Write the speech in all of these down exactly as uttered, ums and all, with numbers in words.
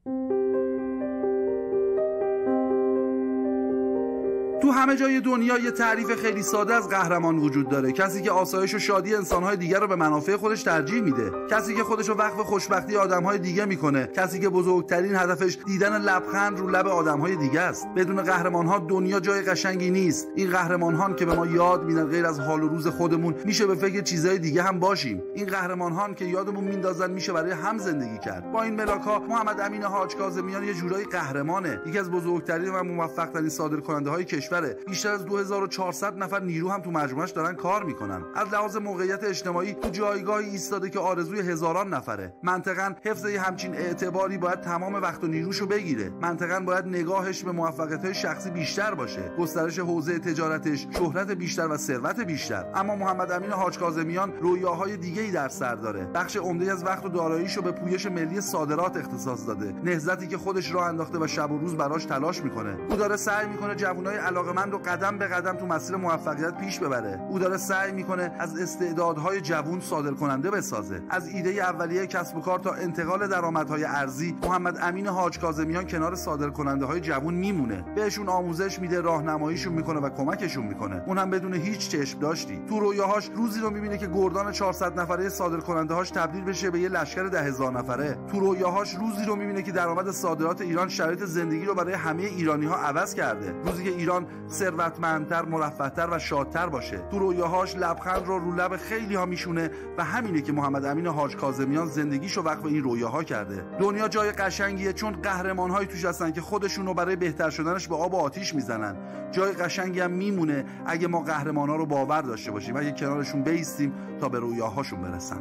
تو همه جای دنیا یه تعریف خیلی ساده از قهرمان وجود داره. کسی که آسایش و شادی انسان‌های دیگر رو به منافع خودش ترجیح میده، کسی که خودش رو وقف خوشبختی آدم‌های دیگه میکنه، کسی که بزرگترین هدفش دیدن لبخند رو لب آدم‌های دیگه است. بدون قهرمان‌ها دنیا جای قشنگی نیست. این قهرمان‌هان که به ما یاد میدن غیر از حال و روز خودمون میشه به فکر چیزای دیگه هم باشیم. این قهرمان‌هان که یادمون میندازن میشه برای هم زندگی کرد. با این ملاک‌ها محمد امین حاج کاظمیان یه جورایی قهرمانه، یکی از بزرگترین و موفق‌ترین صادرکننده‌های کشور. بیشتر از دو هزار و چهارصد نفر نیرو هم تو مجموعش دارن کار میکنن. از لحاظ موقعیت اجتماعی تو جایگاهی ایستاده که آرزوی هزاران نفره. منطقاً حفظ همچین اعتباری باید تمام وقت و نیروشو بگیره. منطقاً باید نگاهش به موفقیت‌های شخصی بیشتر باشه، گسترش حوزه تجارتش، شهرت بیشتر و ثروت بیشتر. اما محمد امین حاج کاظمیان رویاهای دیگه‌ای در سر داره. بخش عمده از وقت و داراییشو به پویش ملی صادرات اختصاص داده، نهضتی که خودش راه انداخته و شب و روز براش تلاش میکنه. او داره سعی میکنه جوانای علاقه‌مند رو قدم به قدم تو مسیر موفقیت پیش ببره. او داره سعی میکنه از استعدادهای جوان صادرکننده بسازه. از ایده اولیه کسب و کار تا انتقال درآمدهای ارزی، محمد امین حاج کاظمیان کنار صادرکننده‌های جوان میمونه. بهشون آموزش میده، راهنماییشون میکنه و کمکشون میکنه. اون هم بدون هیچ چشم داشتی. تو رویاهاش روزی رو میبینه که گردان چهارصد نفره صادرکننده‌هاش تبدیل بشه به یه لشکر ده هزار نفره. تو رویاهاش روزی رو میبینه که درآمد صادرات ایران شرایط زندگی رو برای همه ایرانی‌ها عوض کرده. روزی که ایران ثروتمندتر، مرفه‌تر و شادتر باشه. تو رویاهاش لبخند رو رو لب خیلی ها میشونه و همینه که محمد امین حاج کاظمیان زندگیشو وقف این رویاها کرده. دنیا جای قشنگیه چون قهرمان‌های توش هستن که خودشون رو برای بهتر شدنش به آب و آتیش میزنن. جای قشنگی هم میمونه اگه ما قهرمانا رو باور داشته باشیم، اگه کنارشون بیستیم تا به رویاهاشون برسن.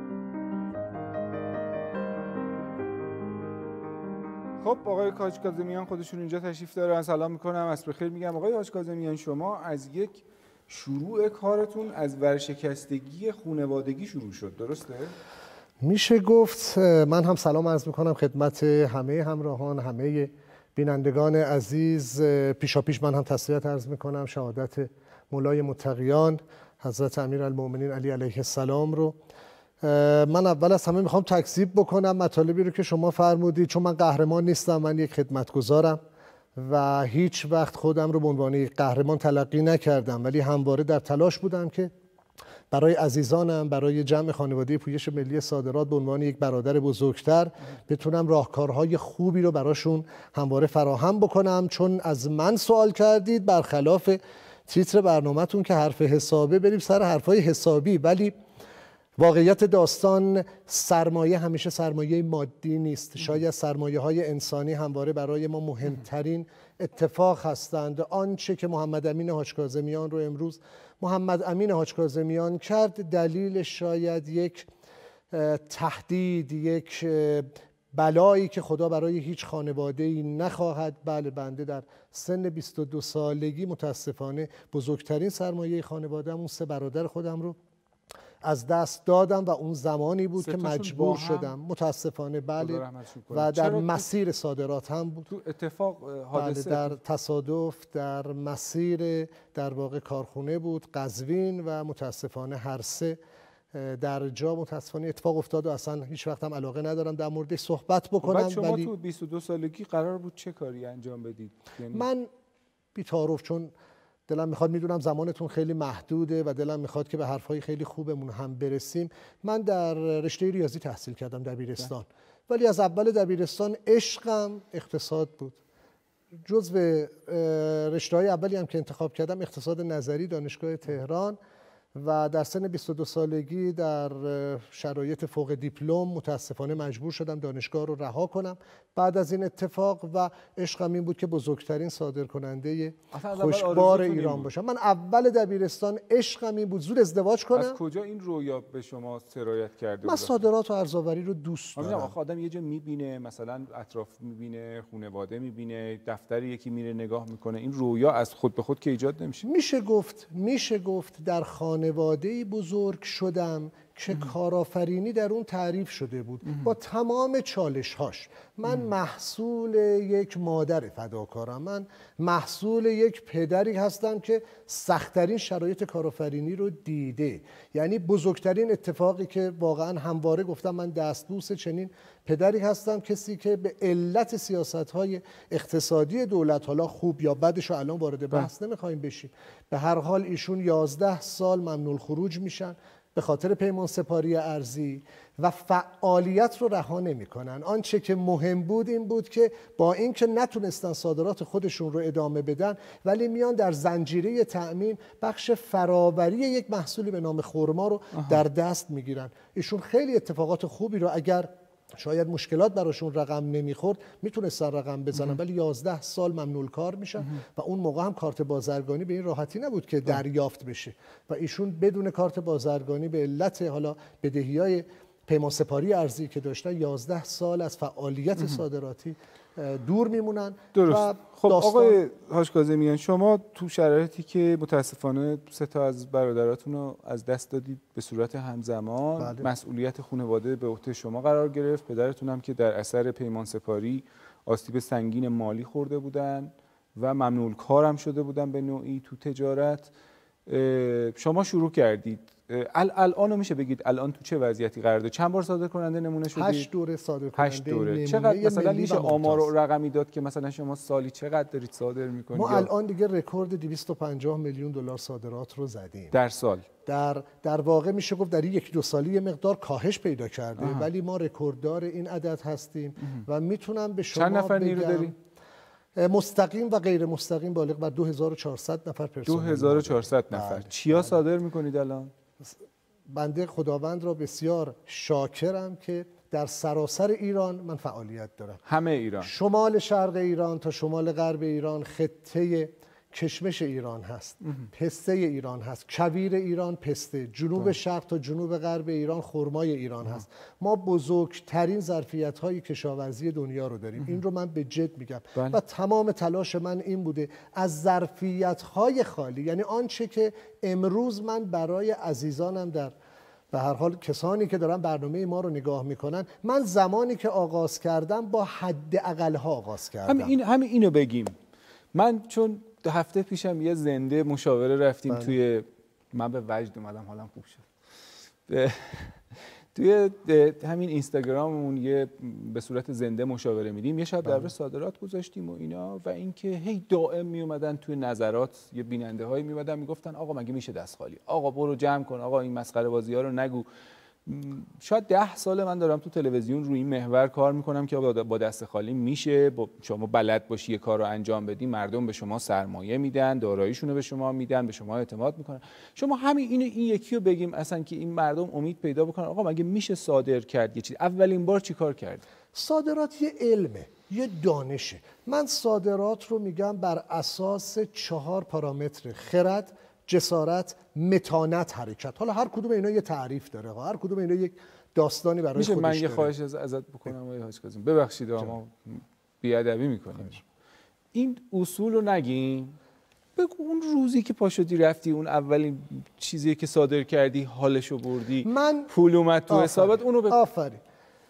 خب آقای حاج کاظمیان خودشون اینجا تشریف دارن. سلام میکنم، عصر بخیر میگم. آقای حاج کاظمیان، شما از یک شروع کارتون از ورشکستگی خانوادگی شروع شد، درسته؟ میشه گفت. من هم سلام عرض میکنم خدمت همه همراهان، همه بینندگان عزیز. پیشا پیش من هم تسلیت عرض میکنم شهادت مولای متقیان حضرت امیرالمؤمنین علی علیه السلام رو. من اول از همه میخوام تکذیب بکنم مطالبی رو که شما فرمودید، چون من قهرمان نیستم، من یک خدمتگزارم و هیچ وقت خودم رو به عنوان یک قهرمان تلقی نکردم، ولی همواره در تلاش بودم که برای عزیزانم، برای جمع خانواده پویش ملی صادرات به عنوان یک برادر بزرگتر بتونم راهکارهای خوبی رو براشون همواره فراهم بکنم. چون از من سوال کردید، برخلاف تیتر برنامه‌تون که حرف حسابه، بریم سر حرفای حسابی. ولی واقعیت داستان، سرمایه همیشه سرمایه مادی نیست. شاید سرمایه های انسانی همواره برای ما مهمترین اتفاق هستند. آنچه که محمد امین حاج کاظمیان رو امروز محمد امین حاج کاظمیان کرد، دلیل شاید یک تهدید، یک بلایی که خدا برای هیچ خانواده‌ای نخواهد. بله، بنده در سن بیست و دو سالگی متاسفانه بزرگترین سرمایه خانواده‌ام، اون سه برادر خودم رو از دست دادم و اون زمانی بود که مجبور شدم متاسفانه، بله، و در مسیر صادرات هم بود. تو اتفاق حادثه بله، در تصادف در مسیر در واقع کارخونه بود، قزوین، و متاسفانه هر سه در جا متاسفانه اتفاق افتاد و اصلا هیچ وقت هم علاقه ندارم در موردش صحبت بکنم. بعد شما ولی تو بیست و دو سالگی قرار بود چه کاری انجام بدید؟ یعنی من بی‌تعارف، چون دلم میخواد، میدونم زمانتون خیلی محدوده و دلم میخواد که به حرفای خیلی خوبمون هم برسیم. من در رشته ریاضی تحصیل کردم دبیرستان، ولی از اول دبیرستان عشقم اقتصاد بود. جزو رشته‌های اولی هم که انتخاب کردم اقتصاد نظری دانشگاه تهران و در سن بیست و دو سالگی در شرایط فوق دیپلم متاسفانه مجبور شدم دانشگاه رو رها کنم بعد از این اتفاق و عشقم این بود که بزرگترین صادرکننده خوشبار ایران باشم. من اول دبیرستان عشقم این بود زود ازدواج کنم. از کجا این رویا به شما سرایت کرده؟ من صادرات و ارزآوری رو دوست دارم. آخه آدم یه جا میبینه، مثلا اطراف میبینه، خانواده میبینه، دفتر یکی میره نگاه میکنه، این رویا از خود به خود که ایجاد نمیشه. میشه گفت میشه گفت در خانواده‌ای بزرگ شدم که کارآفرینی در اون تعریف شده بود با تمام چالش‌هاش. من محصول یک مادر فداکارم، من محصول یک پدری هستم که سخت‌ترین شرایط کارآفرینی رو دیده. یعنی بزرگترین اتفاقی که واقعا همواره گفتم من دستبوس چنین پدری هستم، کسی که به علت سیاست‌های اقتصادی دولت، حالا خوب یا بدش رو الان وارد بحث نمی‌خوایم بشیم، به هر حال ایشون یازده سال ممنوع الخروج میشن به خاطر پیمان سپاری ارضی و فعالیت رو رها نمی‌کنن. آنچه که مهم بود این بود که با اینکه نتونستن صادرات خودشون رو ادامه بدن، ولی میان در زنجیره تأمین بخش فراوری یک محصولی به نام خرما رو در دست میگیرن. ایشون خیلی اتفاقات خوبی رو، اگر شاید مشکلات براشون رقم نمیخورد میتونستن رقم بزنن، ولی یازده سال ممنوع کار میشن و اون موقع هم کارت بازرگانی به این راحتی نبود که دریافت بشه و ایشون بدون کارت بازرگانی به علت حالا بدهیای پیمان سپاری ارضی که داشتن یازده سال از فعالیت صادراتی دور میمونن. درست. خب آقای حاج کاظمیان، شما تو شرایطی که متاسفانه سه تا از برادراتون رو از دست دادید به صورت همزمان، بله. مسئولیت خانواده به عهده شما قرار گرفت، پدرتون هم که در اثر پیمان سپاری آسیب سنگین مالی خورده بودن و ممنوع کار هم شده بودن به نوعی تو تجارت. شما شروع کردید، الان میشه بگید الان تو چه وضعیتی قرار دارید؟ چند بار صادر کننده نمونه شدید؟ هشت دوره صادر کننده. هشت دوره. چقدر مثلا میشه آمار و رقمی داد که مثلا شما سالی چقدر دارید صادر میکنید؟ ما الان دیگه رکورد دویست و پنجاه میلیون دلار صادرات رو زدیم در سال. در در واقع میشه گفت در یک دو سالی یه مقدار کاهش پیدا کرده، آها. ولی ما رکورددار این عدد هستیم و میتونم به شما چند نفر نیرو بگم دارید؟ مستقیم و غیر مستقیم بالغ بر دو هزار و چهارصد نفر پرسنل. دو هزار و چهارصد نفر. بله. چیا بله. صادر میکنید الان؟ بنده خداوند را بسیار شاکرم که در سراسر ایران من فعالیت دارم. همه ایران، شمال شرق ایران تا شمال غرب ایران خطه کشمش ایران هست، پسته ایران هست، کویر ایران پسته، جنوب ده. شرق تا جنوب غرب ایران خرمای ایران ده. هست. ما بزرگترین ظرفیت‌های کشاورزی دنیا رو داریم. ده. این رو من به جد میگم بله. و تمام تلاش من این بوده از ظرفیت‌های خالی، یعنی آنچه که امروز من برای عزیزانم در به هر حال کسانی که دارن برنامه ما رو نگاه میکنن، من زمانی که آغاز کردم با حد اقل‌ها آغاز کردم. همین این همین اینو بگیم. من چون دو هفته پیشم یه زنده مشاوره رفتیم بله. توی من به وجد اومدم، حالم خوب شد. توی همین اینستاگراممون یه به صورت زنده مشاوره میدیم، یه شب در صادرات گذاشتیم و اینا، و اینکه هی دائم می اومدن توی نظرات یه بیننده هایی می اومدن میگفتن آقا مگه میشه دست خالی، آقا برو جمع کن، آقا این مسخره بازی ها رو نگو. شاید ده سال من دارم تو تلویزیون روی این محور کار میکنم که با دست خالی میشه، با شما بلد باشی یه کار رو انجام بدی، مردم به شما سرمایه میدن، داراییشون رو به شما میدن، به شما اعتماد میکنن. شما همین این این یکی رو بگیم اصلا که این مردم امید پیدا بکنن آقا مگه میشه صادر کرد یه چیز. اولین بار چی کار کرد؟ صادرات یه علمه، یه دانشه. من صادرات رو میگم بر اساس چهار پارامتر: خرد، جسارت، متانت، حرکت. حالا هر کدوم اینا یه تعریف داره، هر کدوم اینا یک داستانی برای خودش داره. میشه من یه خواهش ازت بکنم آقای حاج کاظمی؟ ببخشید ما بی‌ادبی میکنیم. این اصول رو نگیم. بگو اون روزی که پاشدی رفتی اون اولین چیزی که صادر کردی حالشو بردی، من پول اومد تو حسابت، اونو بگو. آفرین.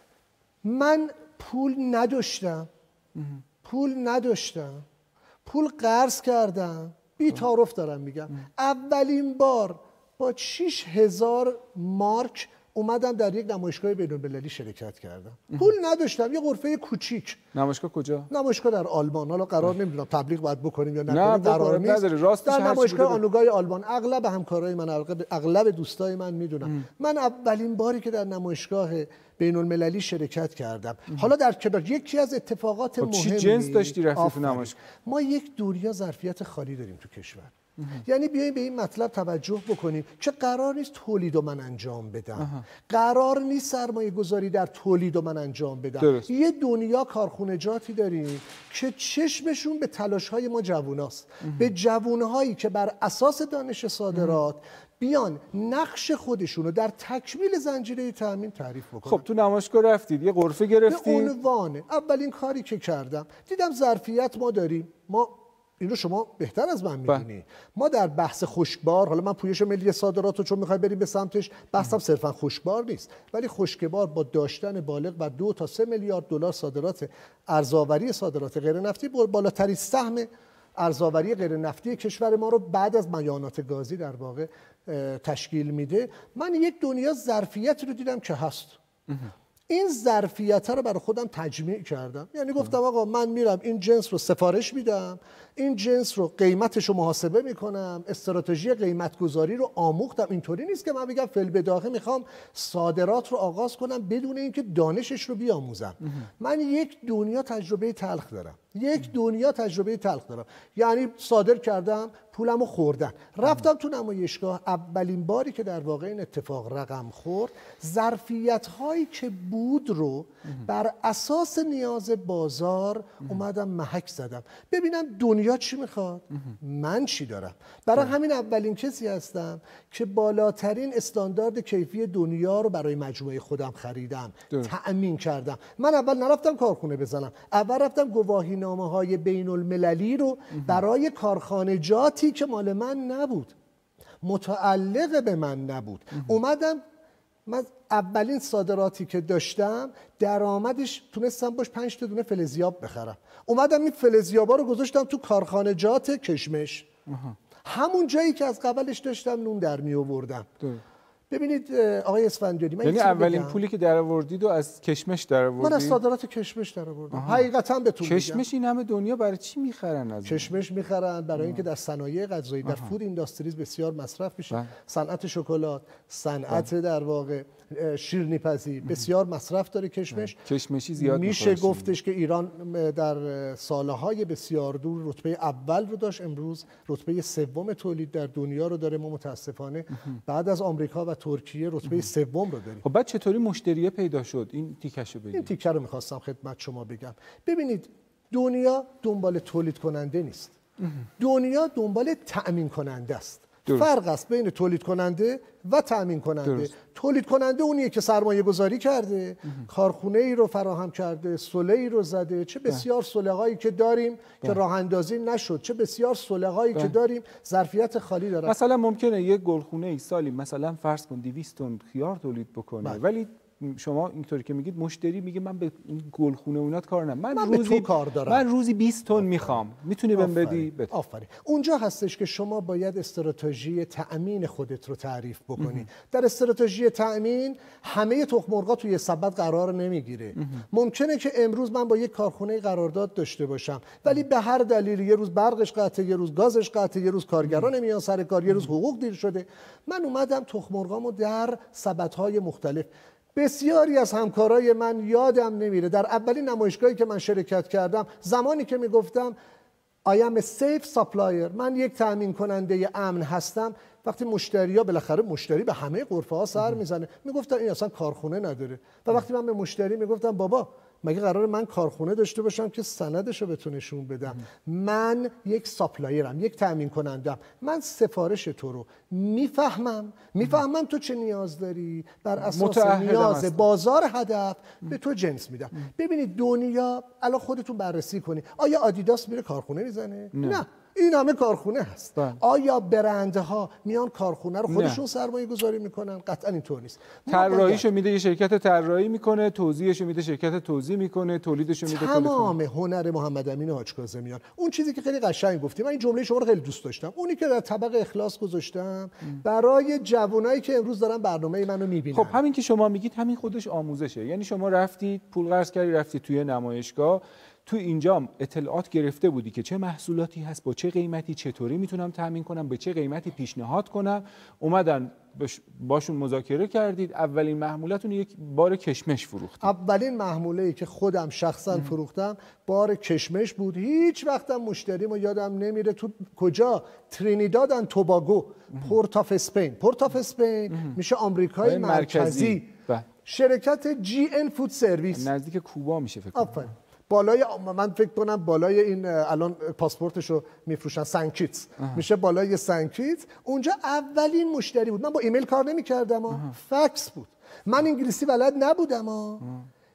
من پول نداشتم. پول نداشتم. پول قرض کردم. بی تعارف دارم میگم. اولین بار با شش هزار مارک اومدم در یک نمایشگاه بین‌المللی شرکت کردم. پول نداشتم، یه غرفه کوچیک. نمایشگاه کجا؟ نمایشگاه در آلمان. حالا قرار نمیدونم تبلیغ باید بکنیم یا نکنیم، نه قرار نیست. در نمایشگاه آنوگای آلمان. اغلب همکارای من، اغلب دوستای من میدونن. من اولین باری که در نمایشگاه بین‌المللی شرکت کردم. حالا در کنار یکی از اتفاقات مهمی، چی جنس داشتی رفتی تو نمایشگاه؟ ما یک دوریا ظرفیت خالی داریم تو کشور. یعنی بیاییم به این مطلب توجه بکنیم که قرار نیست تولید و من انجام بدم. اه. قرار نیست سرمایه گذاری در تولید و من انجام بدم. درست. یه دنیا کارخونجاتی داریم که چشمشون به تلاش‌های ما جووناست. به جوونهایی که بر اساس دانش صادرات اه. بیان نقش خودشون رو در تکمیل زنجیره تامین تعریف بکنن. خب تو نمایشگاه رفتید، یه غرفه گرفتید؟ به عنوان اولین کاری که کردم دیدم ظرفیت ما داریم. ما اینو شما بهتر از من میدونی. ما در بحث خشکبار، حالا من پویش ملی صادرات رو چون میخوای بریم به سمتش، بحثم صرفا خشکبار نیست، ولی خشکبار با داشتن بالغ بر دو تا سه میلیارد دلار صادرات ارزآوری صادرات غیر نفتی، بالاترین سهم ارزآوری غیر نفتی کشور ما رو بعد از میانات گازی در واقع تشکیل میده. من یک دنیا ظرفیت رو دیدم که هست. این ظرفیت رو برای خودم تجمیع کردم. یعنی گفتم آقا من میرم این جنس رو سفارش میدم، این جنس رو قیمتش رو محاسبه میکنم، استراتژی قیمت گذاری رو آموختم. اینطوری نیست که من بگم فی‌البداهه میخوام صادرات رو آغاز کنم بدون اینکه دانشش رو بیاموزم. من یک دنیا تجربه تلخ دارم. یک دنیا تجربه تلخ دارم. یعنی صادر کردم، پولمو خوردن. رفتم تو نمایشگاه، اولین باری که در واقع این اتفاق رقم خورد، ظرفیت هایی که بود رو بر اساس نیاز بازار اومدم محک زدم ببینم دنیا چی میخواد، من چی دارم. برای همین اولین کسی هستم که بالاترین استاندارد کیفی دنیا رو برای مجموعه خودم خریدم، تأمین کردم. من اول نرفتم کارخونه بزنم، اول رفتم گواهینامه های بین المللی رو برای کارخانجاتی که مال من نبود، متعلق به من نبود، اومدم. من اولین صادراتی که داشتم درآمدش تونستم باش پنج تا دونه فلزیاب بخرم. اومدم این فلزیابا رو گذاشتم تو کارخانجات کشمش، همون جایی که از قبلش داشتم نون در می آوردم. ببینید آقای اسفندیاری، من یعنی اولین پولی که در آوردید و از کشمش در آوردید؟ من از صادرات کشمش در آوردم. حقیقتا بهتون میگم. کشمش این همه دنیا برای چی میخرن از کشمش میخرن برای اینکه در صنایع غذایی، در فود اینداستریز بسیار مصرف میشه. صنعت شکلات، صنعت در واقع شیرینی‌پزی بسیار مصرف داره کشمش. کشمشی زیاد میشه گفتش که ایران در سالهای بسیار دور رتبه اول رو داشت، امروز رتبه سوم تولید در دنیا رو داره. ما متاسفانه بعد از آمریکا و ترکیه رتبه سوم رو داریم. خب بعد چطوری مشتریه پیدا شد؟ این تیکشو بگید. این تیکه رو می‌خواستم خدمت شما بگم. ببینید دنیا دنبال تولید کننده نیست، دنیا دنبال تأمین کننده است. درست. فرق است بین تولید کننده و تأمین کننده. درست. تولید کننده اونیه که سرمایه گذاری کرده، کارخونه ای رو فراهم کرده، سله ای رو زده. چه بسیار سله هایی که داریم ده. که راه اندازی نشد، چه بسیار سله هایی که داریم ظرفیت خالی داره. مثلا ممکنه یک گلخونه ای سالی مثلا فرض کن دویست تن خیار تولید بکنه، بله. ولی شما اینطوری که میگید مشتری میگه من به این گلخونه اونات کار ندارم، من, من روزی کار دارم. من روزی بیست تن میخوام، میتونی بهم بدی؟ آفرین. اونجا هستش که شما باید استراتژی تأمین خودت رو تعریف بکنی. در استراتژی تأمین همه تخم مرغا توی سبد قرار نمیگیره. ممکنه که امروز من با یک کارخونه قرارداد داشته باشم، ولی به هر دلیلی یه روز برقش قطعه، یه روز گازش قطعه، یه روز کارگرا نمیان سر کار، یه روز حقوق دیر شده. من اومدم تخم مرغامو در سبدهای مختلف. بسیاری از همکارای من یادم نمیره در اولین نمایشگاهی که من شرکت کردم، زمانی که میگفتم I am a safe supplier، من یک تأمین کننده امن هستم، وقتی مشتری‌ها، بالاخره مشتری به همه غرفه‌ها سر میزنه، میگفتن این اصلا کارخونه نداره. و وقتی من به مشتری میگفتم بابا مگه قراره من کارخونه داشته باشم که سندشو بهتون نشون بدم؟ من یک ساپلایرم، یک تأمین کنندم. من سفارش تو رو میفهمم، میفهمم تو چه نیاز داری، بر اساس نیاز بازار هدف به تو جنس میدم. ببینید دنیا الان خودتون بررسی کنید، آیا آدیداس میره کارخونه میزنه؟ نه, نه. این همه کارخونه هست. بله. آیا برندها میان کارخونه رو خودشون سرمایه گذاری میکنن؟ قطعا اینطور نیست. طراحیشو میده یه شرکت طراحی میکنه، توزیعشو میده شرکت توزیع میکنه، تولیدشو میده. تمام هنر محمد امین حاج کاظمیان. اون چیزی که خیلی قشنگ گفتی، من این جمله شما رو خیلی دوست داشتم، اونی که در طبق اخلاص گذاشتم برای جوانایی که امروز دارن برنامه منو میبینن. خب همین که شما میگید همین خودش آموزشه. یعنی شما رفتید پول قرض کردی، رفتی توی نمایشگاه، تو اینجا اطلاعات گرفته بودی که چه محصولاتی هست، با چه قیمتی، چطوری میتونم تامین کنم، به چه قیمتی پیشنهاد کنم. اومدن باشون مذاکره کردید، اولین محمولتون یک بار کشمش فروختید. اولین محموله‌ای که خودم شخصا ام. فروختم بار کشمش بود. هیچ وقتم مشتریمو یادم نمیره. تو کجا؟ ترینیداد اند توباگو، پورت آف اسپین. پورت آف اسپین میشه آمریکای مرکزی. مرکزی. شرکت جی ان فود سرویس، نزدیک کوبا میشه فکر کنم. بالای من فکر کنم بالای این الان پاسپورتشو میفروشن سنکیتس، میشه بالای سنکیتس. اونجا اولین مشتری بود. من با ایمیل کار نمی‌کردم، فکس بود. من انگلیسی بلد نبودم،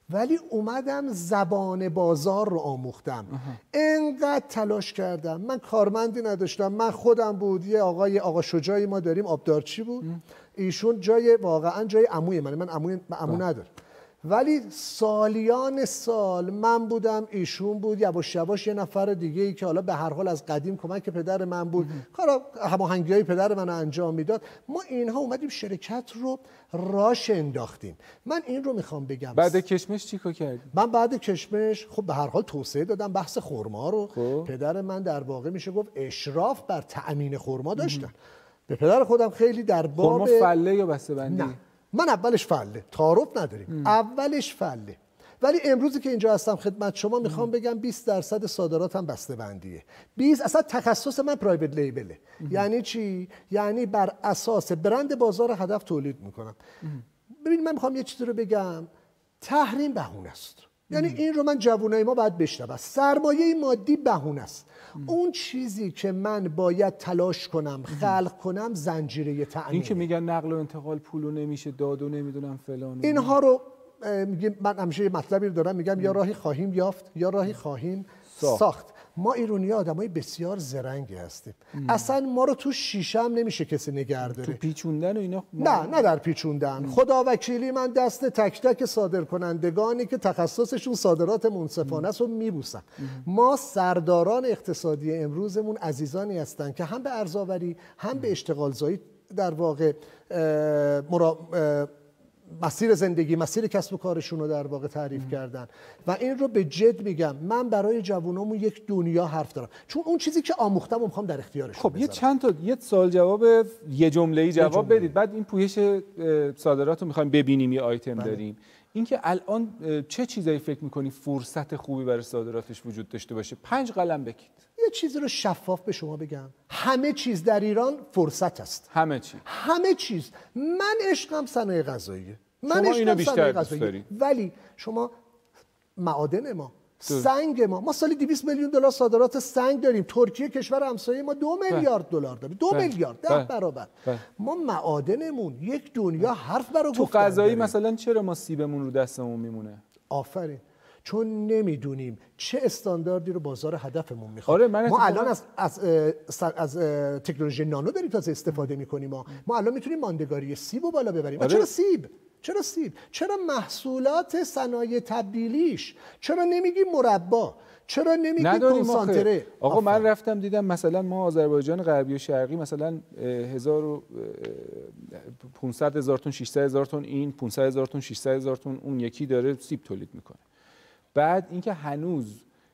ولی اومدم زبان بازار رو آموختم. انقدر تلاش کردم. من کارمندی نداشتم، من خودم بود. یه آقای آقا شجاعی ما داریم، آبدارچی بود. ایشون جای واقعا جای عموی منه. من عموی عمو ندارم. ولی سالیان سال من بودم، ایشون بود، یواش یواش یه نفر دیگه ای که حالا به هر حال از قدیم کمک پدر من بود، کارا هماهنگی‌های پدر من انجام میداد. ما اینها اومدیم شرکت رو راش انداختیم. من این رو میخوام بگم. بعد کشمش چیکار کردی؟ من بعد کشمش خب به هر حال توسعه دادم بحث خرما رو. خب. پدر من در واقع میشه گفت اشراف بر تأمین خرما داشتن. به پدر خودم خیلی در باب خرما فله یا بسته‌بندی؟ نه، من اولش فله، تعارف نداریم. ام. اولش فله. ولی امروزی که اینجا هستم خدمت شما میخوام بگم بیست درصد صادراتم بسته‌بندیه. بیست اصلا تخصص من پرایوت لیبله. یعنی چی؟ یعنی بر اساس برند بازار هدف تولید میکنم. ببین من میخوام یه چیزی رو بگم، تحریم بهونه است. یعنی این رو من جوانای ما باید بشنوم. سرمایه مادی بهونه است. اون چیزی که من باید تلاش کنم خلق کنم زنجیره تأمین. این که میگن نقل و انتقال پولو نمیشه داد و نمیدونم فلان، اینها رو میگم. من همیشه یه مطلبی رو دارم میگم، یا راهی خواهیم یافت یا راهی خواهیم ساخت, ساخت. ما ایرانی آدمای بسیار زرنگی هستیم. ام. اصلا ما رو تو شیشه هم نمیشه کسی نگه داره. تو پیچوندن و اینا نه نه در پیچوندن. خدا وکیلی من دست تک تک صادرکنندگانی که تخصصشون صادرات منصفانه است رو میبوسم. ما سرداران اقتصادی امروزمون عزیزانی هستن که هم به ارزآوری هم به اشتغال زایی در واقع مرا... مسیر زندگی، مسیر کسب و کارشون رو در واقع تعریف ام. کردن و این رو به جد میگم. من برای جوانامون یک دنیا حرف دارم، چون اون چیزی که آموختم رو میخوام در اختیارشون خب بذارم. یه چند تا یه سوال جواب یه جمله‌ای جواب بدید، بعد این پویش صادرات رو میخوایم ببینیم. یه آیتم بله. داریم اینکه الان چه چیزایی فکر میکنی فرصت خوبی برای صادراتش وجود داشته باشه؟ پنج قلم بکید. یه چیزی رو شفاف به شما بگم، همه چیز در ایران فرصت است. همه چیز همه چیز. من عشقم صنایع غذاییه، من شما اینو بیشتر دوست داری. ولی شما معادن ما دور. سنگ ما ما سالی دویست میلیون دلار صادرات سنگ داریم. ترکیه کشور همسایه ما دو میلیارد دلار داره، دو میلیارد، ده برابر. بل. ما معادنمون یک دنیا حرف برای تو غذایی مثلا چرا ما سیبمون رو دستمون میمونه؟ آفرین. چون نمیدونیم چه استانداردی رو بازار هدفمون میخواد. آره ما الان از از از, از تکنولوژی نانو داریم تازه استفاده میکنیم. ما ما الان میتونیم ماندگاری سیب رو بالا ببریم. آره. چرا سیب؟ چرا سیب؟ چرا محصولات صنایع تبدیلیش؟ چرا نمیگیم مربا؟ چرا نمیگیم کنسانتره؟ آقا من رفتم دیدم مثلا ما آذربایجان غربی و شرقی مثلا هزار و پانصد هزار تن ششصد هزار تن این پانصد هزار تن ششصد هزار تن اون یکی داره سیب تولید میکنه. بعد اینکه هنوز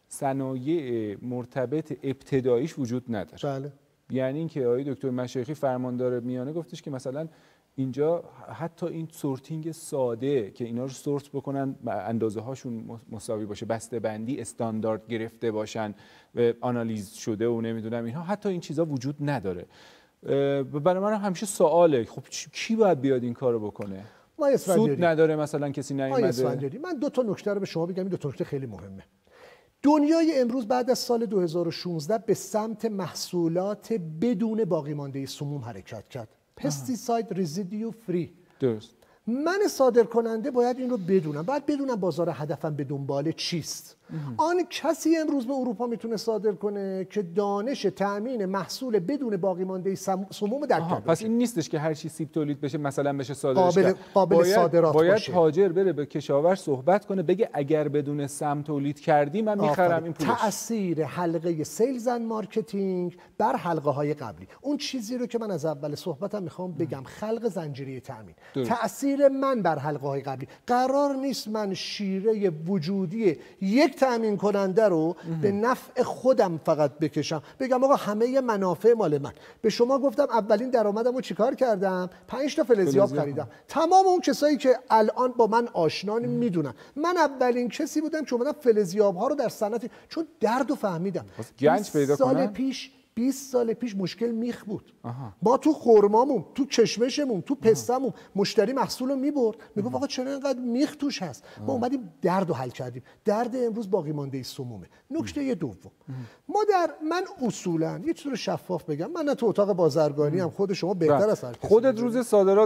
صنایع مرتبط ابتداییش وجود نداره. بله. یعنی اینکه آقای دکتر مشایخی فرماندار میانه گفتش که مثلا اینجا حتی این سورتینگ ساده که اینا رو سورت بکنن اندازه هاشون مساوی باشه، بسته بندی استاندارد گرفته باشن و آنالیز شده و نمیدونم اینها، حتی این چیزا وجود نداره. برای من همیشه سواله خب کی باید بیاد این کارو بکنه؟ سود نداره مثلا کسی نیومده. من دو تا نکته رو به شما بگم، این دو تا نکته خیلی مهمه. دنیای امروز بعد از سال دو هزار و شانزده به سمت محصولات بدون باقی مانده سموم حرکت کرد. پستیساید رزیدیو فری. درست. من صادر کننده باید این رو بدونم، باید بدونم بازار هدفم به دنبال چیست. آن کسی امروز به اروپا میتونه صادر کنه که دانش تأمین محصول بدون باقی مانده سموم در کرده. پس این نیستش که هر چی سیب تولید بشه مثلا بشه صادرش قابل, کرد. قابل باید صادرات باید باشه. تاجر بره به کشاورز صحبت کنه بگه اگر بدون سم تولید کردی من میخرم این پولش. تأثیر حلقه سیلز اند مارکتینگ بر حلقه های قبلی، اون چیزی رو که من از اول صحبتم میخوام بگم، خلق زنجیره تأمین. تأثیر من بر حلقه های قبلی. قرار نیست من شیره وجودی یک تأمین کننده رو به نفع خودم فقط بکشم، بگم آقا همه منافع مال من. به شما گفتم اولین درآمدم رو چیکار کردم؟ پنج تا فلزیاب خریدم. تمام اون کسایی که الان با من آشنان میدونن من اولین کسی بودم که اومدم فلزیاب ها رو در صنعت، چون درد و فهمیدم. گنج پیدا کنم. سال پیش بیست سال پیش مشکل میخ بود. ما تو خرمامون، تو کشمشمون، تو پستمون مشتری محصول رو میبرد، میگفت آقا چرا اینقدر میخ توش هست؟ ما اومدیم درد رو حل کردیم. درد امروز باقی مانده سمومه. نکته دوم، ما در من اصولا یه چیز رو شفاف بگم، من تو اتاق بازرگانی هم خود شما بهتر از هر کسی. خودت روز صادرات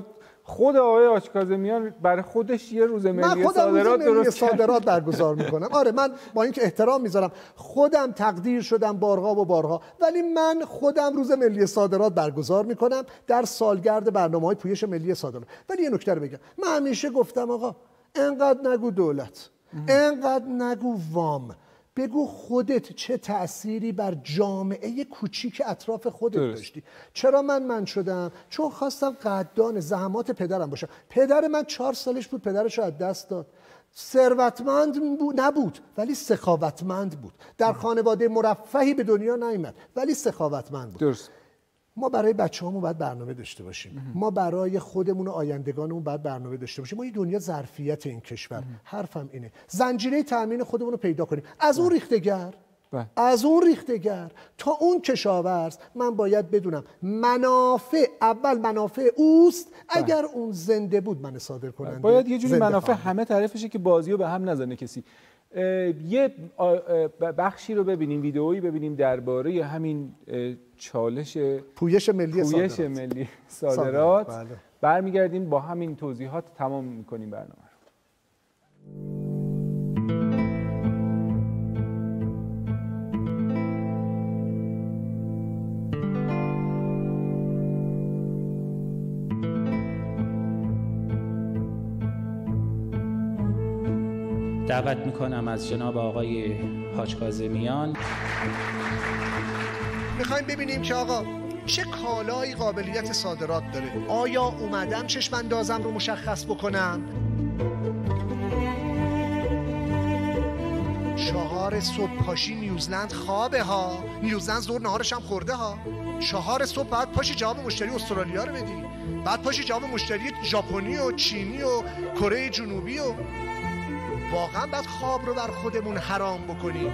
خود آقای حاج کاظمیان برای خودش یه روز ملی صادرات درست صادرات برگزار میکنم. آره من با اینکه احترام میذارم خودم تقدیر شدم بارها و بارها، ولی من خودم روز ملی صادرات برگزار میکنم در سالگرد برنامه‌های پویش ملی صادرات. ولی یه نکته رو بگم، من همیشه گفتم آقا انقدر نگو دولت، انقدر نگو وام، بگو خودت چه تأثیری بر جامعه کوچیک اطراف خودت درست. داشتی. چرا من من شدم؟ چون خواستم قدردان زحمات پدرم باشم. پدر من چهار سالش بود پدرش رو از دست داد. ثروتمند بود نبود ولی سخاوتمند بود. در خانواده مرفهی به دنیا نیامد ولی سخاوتمند بود. درست. ما برای بچه‌هامون باید برنامه داشته باشیم. ما برای خودمون و آیندگانمون باید برنامه داشته باشیم. ما این دنیا ظرفیت این کشور. حرفم اینه. زنجیره تامین خودمون رو پیدا کنیم. از اون ریختگر از اون ریختگر تا اون کشاورز من باید بدونم منافع اول منافع اوست. اگر اون زنده بود من صادر کننده باید یه جوری منافع همه طرفشه که بازیو به هم نزنه کسی. یه بخشی رو ببینیم، ویدئویی ببینیم درباره همین چالش پویش ملی پویش صادرات, ملی صادرات. بله. برمیگردیم با همین توضیحات تمام میکنیم برنامه رو. دعوت میکنم از جناب آقای حاج کاظمیان. میخوایم ببینیم که آقا چه کالایی قابلیت صادرات داره. آیا اومدم چشم اندازم رو مشخص بکنم؟ چهار صبح پاشی نیوزلند خوابه ها، نیوزلند زور نهارش هم خورده ها. چهار صبح بعد پاشی جواب مشتری استرالیا رو بدی، بعد پاشی جواب مشتری ژاپنی و چینی و کره جنوبی و واقعا باید خواب رو بر خودمون حرام بکنیم.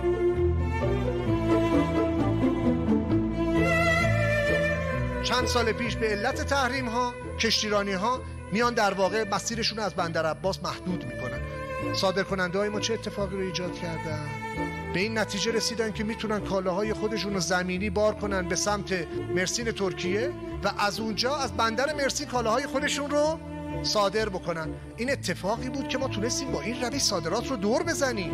چند سال پیش به علت تحریم ها کشتیرانی ها میان در واقع مسیرشون از بندر عباس محدود میکنن. صادرکننده های ما چه اتفاقی رو ایجاد کردن؟ به این نتیجه رسیدن که میتونن کالاهای خودشون رو زمینی بار کنن به سمت مرسین ترکیه و از اونجا از بندر مرسین کالاهای خودشون رو صادر بکنن. این اتفاقی بود که ما تونستیم با این روش صادرات رو دور بزنیم.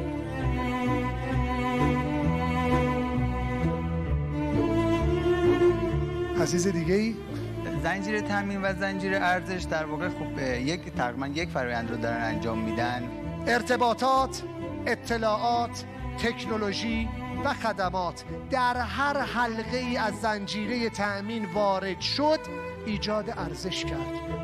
عزیز دیگه ای؟ زنجیره تامین و زنجیره ارزش در واقع خب یک تقریبا یک فرآیند رو دارن انجام میدن. ارتباطات، اطلاعات، تکنولوژی و خدمات در هر حلقه ای از زنجیره تامین وارد شد ایجاد ارزش کرد.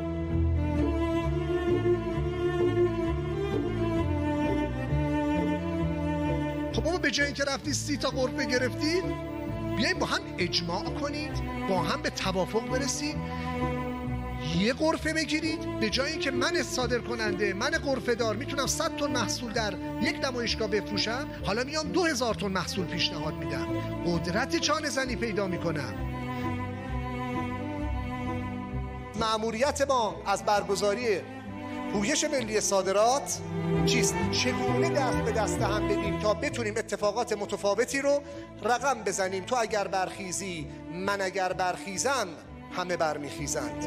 خب اما به جای اینکه رفتی سی تا غرفه گرفتید، بیایید با هم اجماع کنید، با هم به توافق برسید، یه غرفه بگیرید. به جای اینکه من صادر کننده، من غرفه دار میتونم صد تن محصول در یک نمایشگاه بفروشم، حالا میام دو هزار تن محصول پیشنهاد میدم، قدرت چانه زنی پیدا میکنم. مأموریت ما از برگزاری پویش ملی صادرات چیست؟ چگونه دست به دست هم بدیم تا بتونیم اتفاقات متفاوتی رو رقم بزنیم. تو اگر برخیزی، من اگر برخیزم، همه برمیخیزند.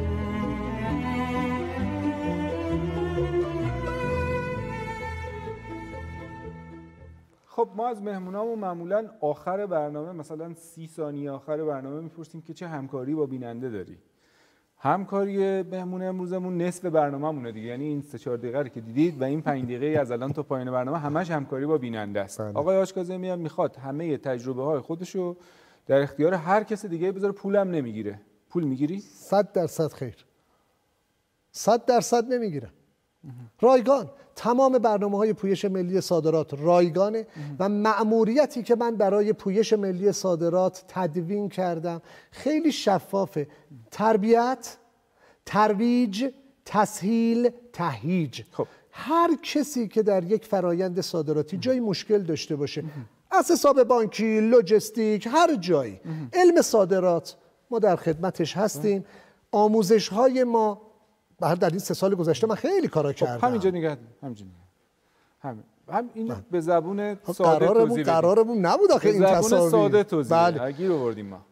خب ما از مهمونامون معمولا آخر برنامه مثلا سی ثانیه آخر برنامه میپرسیم که چه همکاری با بیننده داری. همکاری مهمون امروزمون نصف برنامه‌مونه دیگه، یعنی این سه چهار دقیقه که دیدید و این پنج دقیقه از الان تا پایان برنامه همش همکاری با بیننده است. آقای حاج کاظمیان میخواد همه تجربه های خودشو در اختیار هر کس دیگه بذاره، پولم نمیگیره. پول میگیری؟ صد درصد خیر. صد درصد نمیگیرم. رایگان تمام برنامه‌های پویش ملی صادرات رایگانه و مأموریتی که من برای پویش ملی صادرات تدوین کردم خیلی شفافه. تربیت، ترویج، تسهیل، تهییج. خب. هر کسی که در یک فرایند صادراتی جای مشکل داشته باشه، از حساب بانکی، لوجستیک، هر جایی، علم صادرات ما در خدمتش هستیم. آموزش های ما در این سه سال گذشته من خیلی کارا کردم. خب همینجا نگه همینجا نگه همین هم این به زبون ساده توضیح بدیم. قرارمون نبود آخه این تصاویر. به زبون ساده توضیح بدیم. گیر آوردیم ما.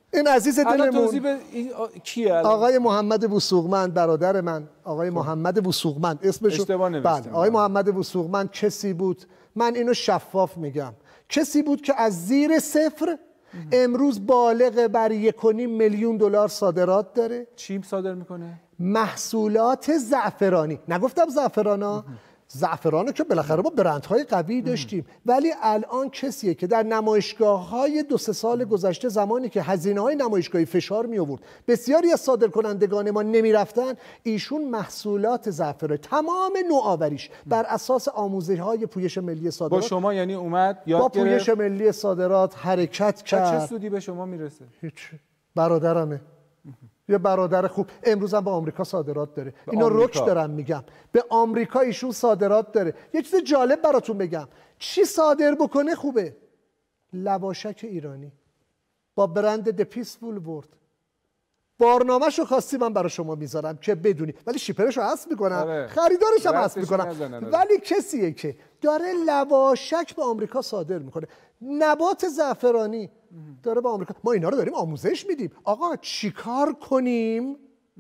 این عزیز دلمون توضیح به این آ... کیه الان؟ آقای محمد وثوقمند برادر من، آقای محمد وثوقمند اسمش بله، آقای محمد وثوقمند کسی بود، من اینو شفاف میگم، کسی بود که از زیر صفر امروز بالغ بر یک و نیم میلیون دلار صادرات داره. چی صادر میکنه؟ محصولات زعفرانی. نگفتم زعفرانا، زعفرانو که بالاخره ما برندهای قوی داشتیم، ولی الان کسیه که در نمایشگاه‌های دو سه سال گذشته، زمانی که هزینه‌های نمایشگاهی فشار می آورد، بسیاری از صادرکنندگان ما نمی‌رفتن، ایشون محصولات زعفرانی تمام نوآوریش بر اساس آموزش‌های پویش ملی صادرات با شما یعنی اومد یاد با پویش گرفت. ملی صادرات حرکت کرد. چه سودی به شما میرسه؟ هیچ. برادرمه، یه برادر خوب، امروز هم با آمریکا صادرات داره. اینو رک دارم میگم، به آمریکا ایشون صادرات داره. یه چیز جالب براتون بگم، چی صادر بکنه خوبه؟ لواشک ایرانی با برند د پیسفول ورد. بارنامه‌شو خواستی من برای شما میذارم که بدونی، ولی شیپرشو حذف میکنم، خریدارش هم حذف میکنم، ولی کسیه که داره لواشک به آمریکا صادر میکنه، نبات زعفرانی داره به آمریکا. ما اینا رو داریم آموزش میدیم، آقا چیکار کنیم؟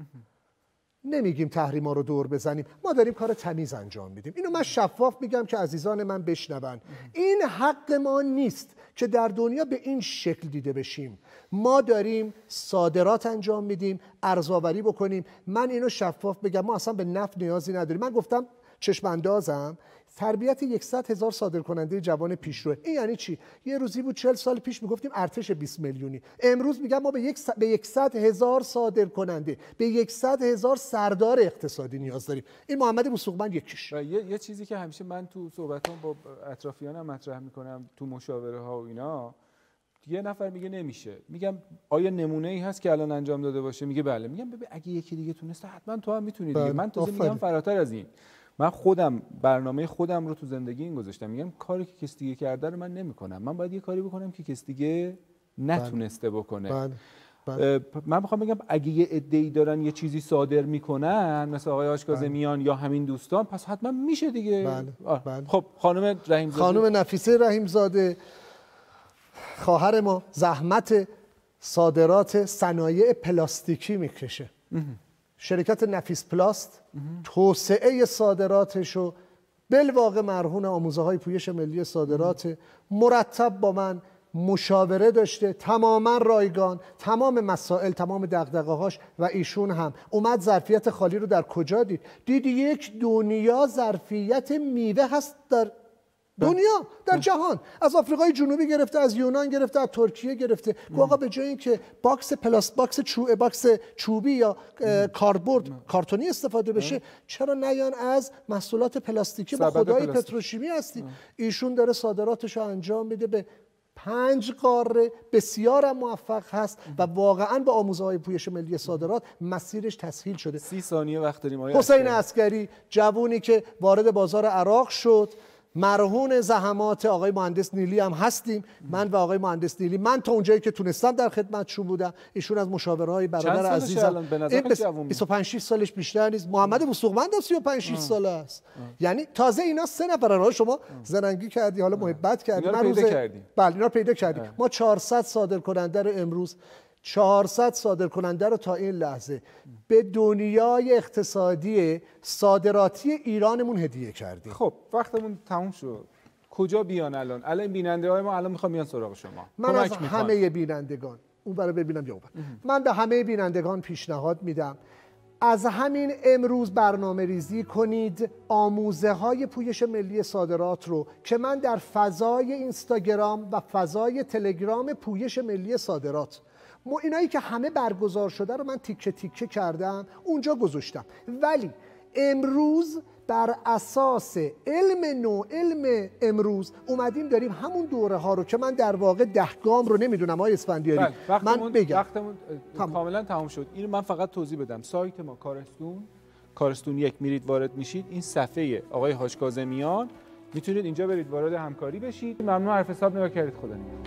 نمیگیم تحریما رو دور بزنیم، ما داریم کار تمیز انجام میدیم. اینو من شفاف میگم که عزیزان من بشنون. این حق ما نیست که در دنیا به این شکل دیده بشیم. ما داریم صادرات انجام میدیم، ارزآوری بکنیم. من اینو شفاف بگم، ما اصلا به نفت نیازی نداریم. من گفتم چشم اندازم تربیت صد هزار صادرکننده جوان پیشرو. این یعنی چی؟ یه روزی بود چهل سال پیش میگفتیم ارتش بیست میلیونی، امروز میگم ما به یک به صد هزار صادرکننده، به صد هزار سردار اقتصادی نیاز داریم. این محمد وثوقمند یکیش. یه،, یه چیزی که همیشه من تو صحبتام با اطرافیانم مطرح میکنم تو مشاوره ها و اینا، یه نفر میگه نمیشه، میگم آیا نمونه ای هست که الان انجام داده باشه؟ میگه بله. میگم ببین اگه یکی دیگه تونسته حتما تو هم میتونی دیگه. من تازه میگم فراتر از این، من خودم برنامه خودم رو تو زندگی این گذاشتم، میگم کاری که کسی دیگه کرده رو من نمیکنم، من باید یه کاری بکنم که کسی دیگه نتونسته بکنه. بله. بله. من میخوام بگم اگه یه عده‌ای دارن یه چیزی صادر میکنن مثل آقای هاشکازمیان یا همین دوستان، پس حتما میشه دیگه. بله. بله. خب خانم رحیمزاده، خانم نفیسه رحیمزاده خواهر ما زحمت صادرات صنایع پلاستیکی میکشه. شرکت نفیس پلاست توسعه صادراتش رو بالواقع مرهون آموزه های پویش ملی صادرات، مرتب با من مشاوره داشته، تماما رایگان، تمام مسائل، تمام دغدغه هاش، و ایشون هم اومد ظرفیت خالی رو در کجا دید؟ دید یک دنیا ظرفیت میوه هست در دنیا، در جهان، از آفریقای جنوبی گرفته، از یونان گرفته، از ترکیه گرفته. آقا به جای اینکه باکس پلاست باکس چوب باکس چوبی یا کاربرد کارتونی استفاده بشه، چرا نیان از محصولات پلاستیکی؟ با خدای پتروشیمی هستی. ایشون داره صادراتش رو انجام میده به پنج قاره، بسیار موفق هست و واقعا با آموزه های پویش ملی صادرات مسیرش تسهیل شده. سی ثانیه وقت داریم. حسین عسکری جوونی که وارد بازار عراق شد، مرهون زحمات آقای مهندس نیلی هم هستیم. من و آقای مهندس نیلی، من تا اونجایی که تونستم در خدمتشون بودم، ایشون از مشاورهای برادر عزیزم. بیست و پنج شش سالش بیشتر نیست. محمد وثوقمند سی و پنج شش ساله است. یعنی تازه اینا سه نفر رو شما زرنگی کردی، حالا محبت کردی، من روز بله اینا پیدا کردیم. ما چهارصد صادرکننده رو امروز چهارصد صادرکننده رو تا این لحظه به دنیای اقتصادی صادراتی ایرانمون هدیه کردیم. خب وقتمون تموم شد. کجا بیان الان؟ الان بیننده های ما الان میخوام بیان سراغ شما. من از همه بینندگان اون برای ببینم یا من به همه بینندگان پیشنهاد میدم از همین امروز برنامه ریزی کنید آموزه های پویش ملی صادرات رو که من در فضای اینستاگرام و فضای تلگرام پویش ملی صادرات، ما اینایی که همه برگزار شده رو من تیکه تیکه کردم اونجا گذاشتم، ولی امروز بر اساس علم نو، علم امروز اومدیم داریم همون دوره ها رو که من در واقع ده گام رو نمیدونم آقای اسفندیاری من بگم. وقتمون کاملا تمام شد. اینو من فقط توضیح بدم. سایت ما کارستون کارستون یک میرید وارد میشید، این صفحه آقای هاشکازمیان، میتونید اینجا برید وارد همکاری بشید. ممنون، حرف حساب نگاه کردید. خدا نگهدار.